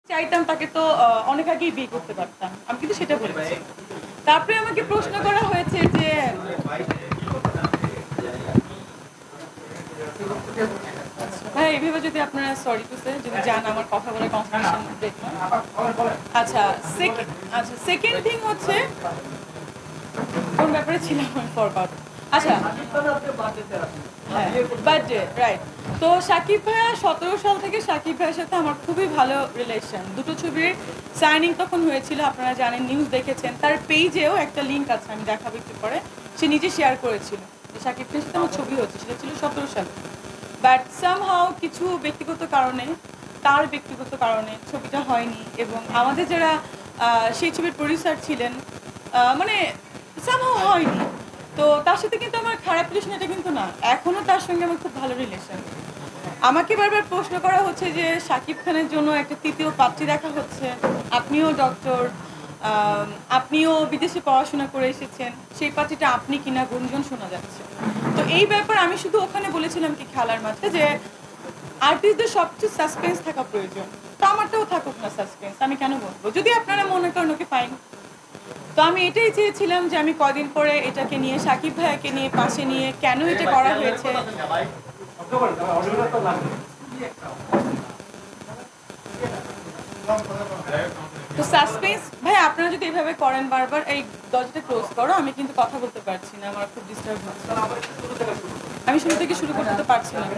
চাইতাম তাকে তো অনেক আগেই বিয়ে করতে পারতাম, আমি কিন্তু সেটা বলেছি। তারপরে আমাকে প্রশ্ন করা হয়েছে যে ভাই এইভাবে যদি আপনারা সরি টু সে যদি জান আমার কথা বলে কনফারেশন দেখুন। আচ্ছা আচ্ছা সেকেন্ড থিং হচ্ছে কোন ব্যাপারে ছিলাম আমি ফরগট। আচ্ছা হ্যাঁ বার্থডে রাইট। তো সাকিব ভাইয়া 17 সাল থেকে সাকিব ভাইয়ের সাথে আমার খুবই ভালো রিলেশন। দুটো ছবির সাইনিং তখন হয়েছিল, আপনারা জানেন, নিউজ দেখেছেন। তার পেজেও একটা লিঙ্ক আছে, আমি দেখাবো একটু পরে। সে নিজে শেয়ার করেছিল যে সাকিব ভাইয়ের সাথে আমার ছবি হচ্ছে, সেটা ছিল 17 সালে। বাট সামহাও কিছু ব্যক্তিগত কারণে, তার ব্যক্তিগত কারণে ছবিটা হয়নি। এবং আমাদের যারা সেই ছবির প্রডিউসার ছিলেন, মানে সামহাও হয়নি। তো তার সাথে কিন্তু আমার খারাপ রিলেশন এটা কিন্তু না, এখনও তার সঙ্গে আমার খুব ভালো রিলেশন। আমাকে বারবার প্রশ্ন করা হচ্ছে যে শাকিব খানের জন্য একটা তৃতীয় পাত্রী দেখা হচ্ছে, আপনিও ডক্টর, আপনিও বিদেশে পড়াশোনা করে এসেছেন, সেই পাত্রীটা আপনি কিনা গুঞ্জন শোনা যাচ্ছে। তো এই ব্যাপার আমি শুধু ওখানে বলেছিলাম কি খেলার মাঠে যে আর্টিস্টদের সবচেয়ে সাসপেন্স থাকা প্রয়োজন। তো আমারটাও থাকুক না সাসপেন্স, আমি কেন বলবো? যদি আপনারা মনে করেন ওকে ফাইন। তো আমি এটাই চেয়েছিলাম যে আমি কদিন পরে এটাকে নিয়ে সাকিব ভাইয়াকে নিয়ে পাশে নিয়ে কেন এটা করা হয়েছে। তো সাসপেন্স ভাই আপনারা যদি এভাবে করেন বারবার, এই দরজাটা ক্লোজ করো, আমি কিন্তু কথা বলতে পারছি না, আমার খুব ডিস্টার্ব হচ্ছে। আমি শুরু থেকে শুরু করতে তো পারছি না।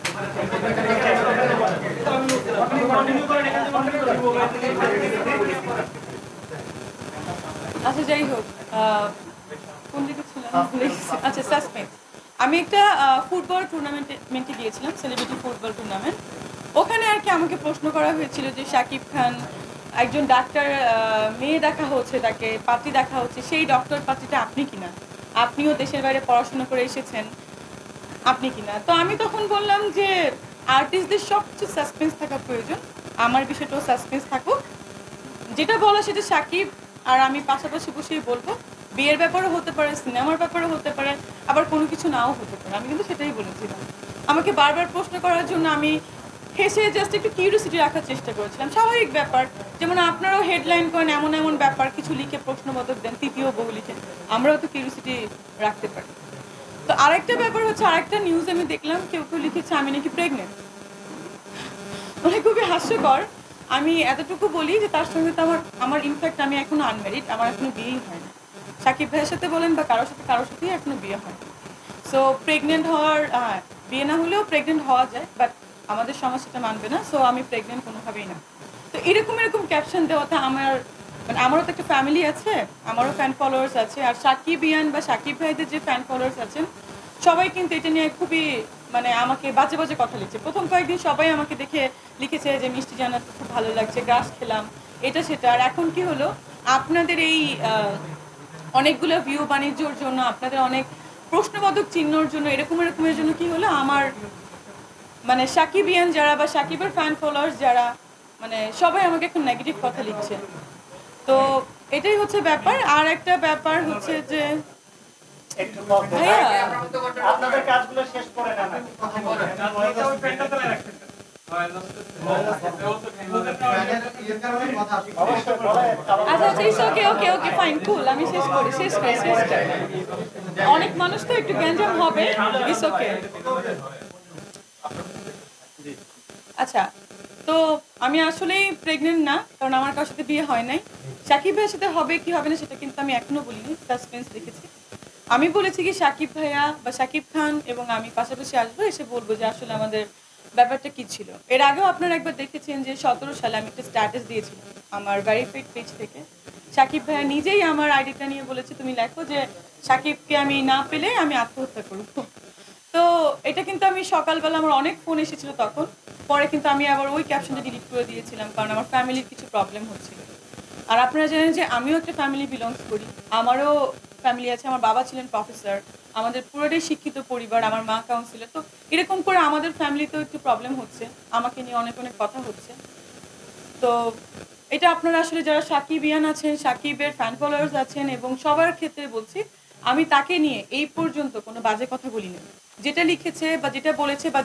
আচ্ছা যাই হোক, কোন দিকে ছিলাম? আচ্ছা সাসপেন্স। আমি একটা ফুটবল টুর্নামেন্টে গিয়েছিলাম, সেলিব্রিটি ফুটবল টুর্নামেন্ট। ওখানে আর কি আমাকে প্রশ্ন করা হয়েছিল যে শাকিব খান একজন ডাক্তার, মেয়ে দেখা হচ্ছে, তাকে পাত্রী দেখা হচ্ছে, সেই ডক্টর পাত্রীটা আপনি কিনা, আপনিও দেশের বাইরে পড়াশোনা করে এসেছেন, আপনি কিনা। তো আমি তখন বললাম যে আর্টিস্টদের সবচেয়ে সাসপেন্স থাকা প্রয়োজন, আমার বিষয়টাও সাসপেন্স থাকুক। যেটা বলা সেটা সাকিব আর আমি পাশাপাশি বসেই বলবো। বিয়ের ব্যাপারও হতে পারে, সিনেমার ব্যাপারও হতে পারে, আবার কোনো কিছু নাও হতে পারে। আমি কিন্তু সেটাই বলেছিলাম। আমাকে বারবার প্রশ্ন করার জন্য আমি হেসে জাস্ট একটু কিউরিওসিটি রাখার চেষ্টা করেছিলাম, স্বাভাবিক ব্যাপার। যেমন আপনারাও হেডলাইন করেন এমন এমন ব্যাপার, কিছু লিখে প্রশ্নবোধক দেন, তৃতীয় বহু লিখে, আমরাও তো কিউরিওসিটি রাখতে পারি। তো আরেকটা ব্যাপার হচ্ছে, আরেকটা নিউজ আমি দেখলাম, কেউ কেউ লিখেছে আমি নাকি প্রেগনেন্ট। মানে খুবই হাস্যকর। আমি এতটুকু বলি যে তার সঙ্গে তো আমার ইনফ্যাক্ট আমি এখনো আনম্যারিড, আমার এখনো বিয়েই হয়নি। সাকিব ভাইয়ের সাথে বলেন বা কারোর সাথেই এখনো বিয়ে হয়। সো প্রেগনেন্ট হওয়ার, বিয়ে না হলেও প্রেগনেন্ট হওয়া যায়, বাট আমাদের সমাজ সেটা মানবে না। সো আমি প্রেগনেন্ট কোনোভাবেই না। তো এরকম ক্যাপশন দেওয়াতে মানে আমারও তো একটা ফ্যামিলি আছে, আমারও ফ্যান ফলোয়ার্স আছে। আর সাকিব ইয়ান বা সাকিব ভাইদের যে ফ্যান ফলোয়ার্স আছেন, সবাই কিন্তু এটা নিয়ে খুবই মানে আমাকে বাজে বাজে কথা লিখছে। প্রথম কয়েকদিন সবাই আমাকে দেখে লিখেছে যে মিষ্টি জানা খুব ভালো লাগছে, গ্রাস খেলাম, এটা সেটা। আর এখন কি হলো, আপনাদের এই অনেকগুলো ভিউ বাণিজ্যর জন্য, আপনাদের অনেক প্রশ্নবোধক চিহ্নর জন্য, এরকমের জন্য কি হলো, আমার মানে সাকিবিয়ান যারা বা সাকিবের ফ্যান ফলোয়ার্স যারা, মানে সবাই আমাকে এখন নেগেটিভ কথা লিখছে। তো এটাই হচ্ছে ব্যাপার। আর একটা ব্যাপার হচ্ছে যে ভাইয়া আপনাদের কাজগুলো শেষ করে না। আচ্ছা ওকে ফাইন কুল, আমি শেষ করি। অনেক মানুষ তো একটু গ্যাঞ্জাম হবে, ইটস ওকে। আচ্ছা, তো আমি আসলেই প্রেগনেন্ট না, কারণ আমার কারোর সাথে বিয়ে হয় নাই। সাকিব ভাইয়ের সাথে হবে কি হবে না সেটা কিন্তু আমি এখনো বলিনি, সাসপেন্স রেখেছি। আমি বলেছি কি সাকিব ভাইয়া বা সাকিব খান এবং আমি পাশাপাশি আসবো, এসে বলবো যে আসলে আমাদের ব্যাপারটা কি ছিল। এর আগেও আপনারা একবার দেখেছেন যে 17 সালে আমি একটা স্ট্যাটাস দিয়েছিলাম আমার ভেরিফাইড পেজ থেকে। সাকিব ভাইয়া নিজেই আমার আইডিটা নিয়ে বলেছে তুমি লেখো যে সাকিবকে আমি না পেলে আমি আত্মহত্যা করবো। তো এটা কিন্তু আমি সকালবেলা, আমার অনেক ফোন এসেছিল তখন, পরে কিন্তু আমি আবার ওই ক্যাপশনটা ডিলিট করে দিয়েছিলাম, কারণ আমার ফ্যামিলির কিছু প্রবলেম হচ্ছিল। আর আপনারা জানেন যে আমিও একটা ফ্যামিলি বিলংস করি, আমারও ফ্যামিলি আছে। আমার বাবা ছিলেন প্রফেসর, আমাদের পুরোটাই শিক্ষিত পরিবার, আমার মা কাউন্সিলর। তো এরকম করে আমাদের ফ্যামিলিতেও একটু প্রবলেম হচ্ছে, আমাকে নিয়ে অনেক কথা হচ্ছে। তো এটা আপনারা আসলে যারা সাকিব ইয়ান আছেন, সাকিবের ফ্যান ফলোয়ার্স আছেন, এবং সবার ক্ষেত্রে বলছি, আমি তাকে নিয়ে এই পর্যন্ত কোনো বাজে কথা বলিনি। যেটা লিখেছে বা যেটা বলেছে বা